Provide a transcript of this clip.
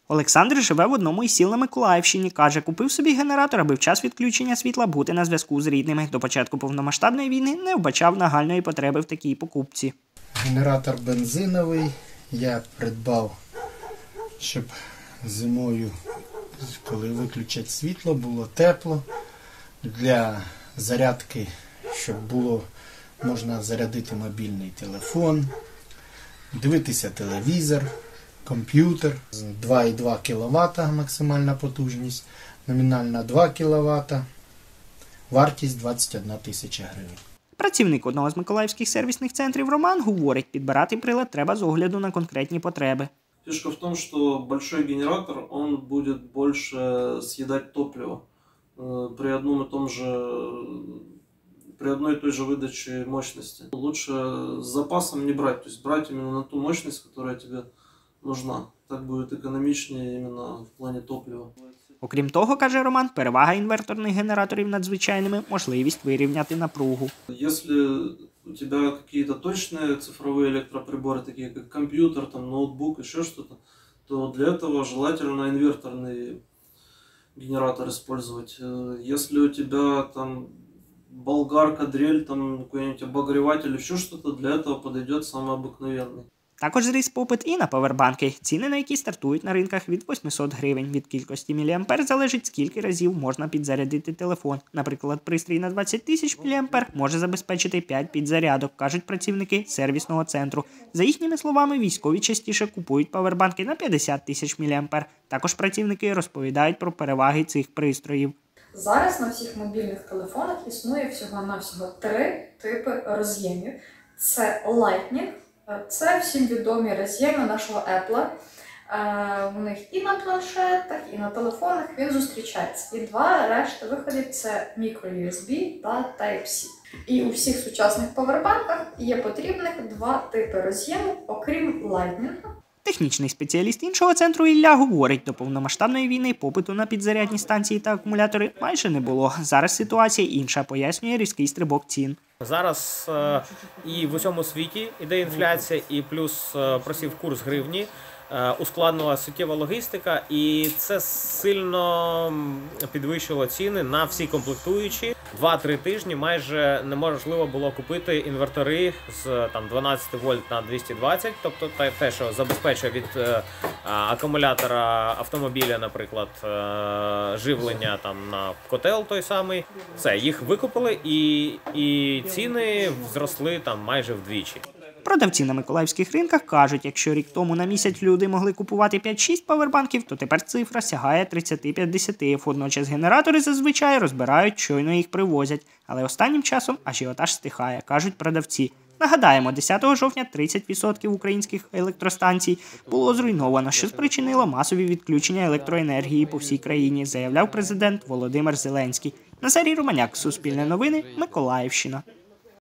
Олександр живе в одному із сіл на Миколаївщині. Каже, купив собі генератор, аби в час відключення світла бути на зв'язку з рідними. До початку повномасштабної війни не вбачав нагальної потреби в такій покупці. Генератор бензиновий я придбав, щоб зимою, коли виключать світло, було тепло. Для зарядки, щоб було можна зарядити мобільний телефон, дивитися телевізор, комп'ютер. 2,2 кВт максимальна потужність, номінальна 2 кВт, вартість 21 тисяча гривень. Працівник одного з миколаївських сервісних центрів Роман говорить, підбирати прилад треба з огляду на конкретні потреби. Фишка в том, что большой генератор, он будет больше съедать топливо при одной и той же выдаче мощности. Лучше с запасом не брать, то есть брать именно на ту мощность, которая тебе нужна. Так будет экономичнее именно в плане топлива. Окрім того, каже Роман, перевага інверторних генераторів над звичайними – можливість вирівняти напругу. Если у тебя какие-то точные цифровые электроприборы, такие как компьютер, там, ноутбук, еще что-то, то для этого желательно инверторный генератор использовать. Если у тебя там болгарка, дрель, там какой-нибудь обогреватель, еще что-то, для этого подойдет самый обыкновенный. Також зріс попит і на павербанки, ціни на які стартують на ринках від 800 гривень. Від кількості міліампер залежить, скільки разів можна підзарядити телефон. Наприклад, пристрій на 20 тисяч міліампер може забезпечити 5 підзарядок, кажуть працівники сервісного центру. За їхніми словами, військові частіше купують павербанки на 50 тисяч міліампер. Також працівники розповідають про переваги цих пристроїв. Зараз на всіх мобільних телефонах існує всього-навсього 3 типи роз'ємів. Це Lightning. Це всім відомі роз'єми нашого Apple. У них і на планшетах, і на телефонах він зустрічається. І 2 решти виходів – це microUSB та Type-C. І у всіх сучасних павербанках є потрібних 2 типи роз'єму, окрім Lightning. Технічний спеціаліст іншого центру Ілля говорить, до повномасштабної війни попиту на підзарядні станції та акумулятори майже не було. Зараз ситуація інша, пояснює різкий стрибок цін. Зараз і в усьому світі іде інфляція, і плюс просів курс гривні, ускладнила суттєва логістика, і це сильно підвищило ціни на всі комплектуючі. 2-3 тижні майже неможливо було купити інвертори з 12 вольт на 220, тобто те, що забезпечує від акумулятора автомобіля, наприклад, живлення на котел той самий. Все, їх викупили і ціни зросли майже вдвічі. Продавці на миколаївських ринках кажуть, якщо рік тому на місяць люди могли купувати 5-6 павербанків, то тепер цифра сягає 30-50. Водночас генератори зазвичай розбирають, щойно їх привозять. Але останнім часом ажіотаж стихає, кажуть продавці. Нагадаємо, 10 жовтня 30% українських електростанцій було зруйновано, що спричинило масові відключення електроенергії по всій країні, заявляв президент Володимир Зеленський. Назарій Романяк, Суспільне новини, Миколаївщина.